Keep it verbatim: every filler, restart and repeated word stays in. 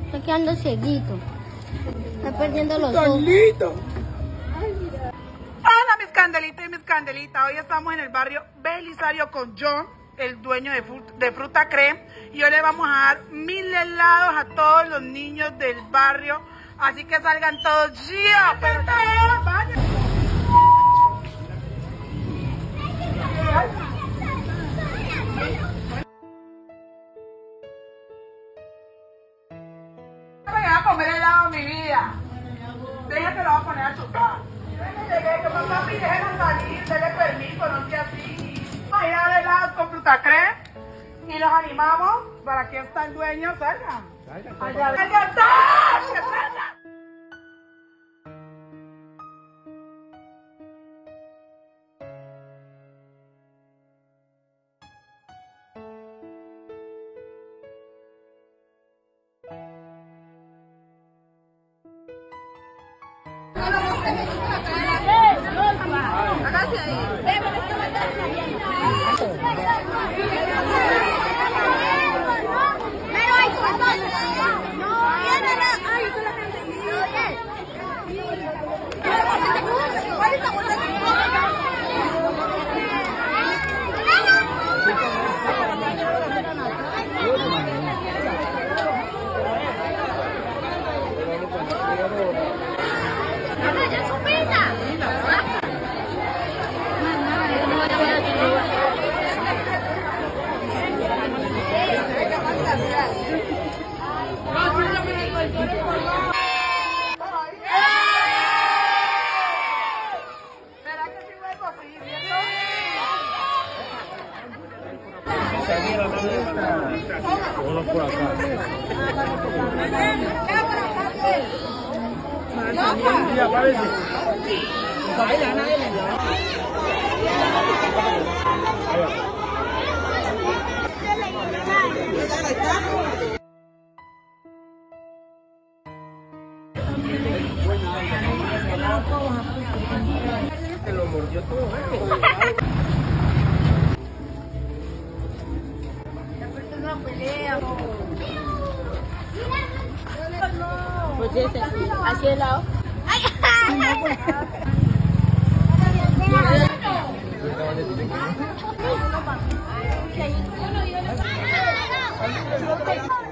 Está quedando cieguito. Está perdiendo los ojos. ¡Carlito! Hola mis candelitas y mis candelitas. Hoy estamos en el barrio Belisario con John, el dueño de, frut de Fruta Creme. Y hoy le vamos a dar mil helados a todos los niños del barrio. Así que salgan todos ya. Pero todos, vayan. Me voy a comer helado, mi vida. Deja que lo voy a poner a chupar. Llegué, que papá, déjenme salir, denle permiso, no sea así. Vamos a ir a ver helados con Fruta Creme y los animamos para que está el dueño salga. Allá, allá está. Hágase ahí. Pero hay fotos. No, viene la. Ay, solamente. Uno por acá. Sí, aparece. Baila, nadie le da. Se lo mordió todo. Pelea. Pues ese, hacia el lado. ¡Ay! Ay.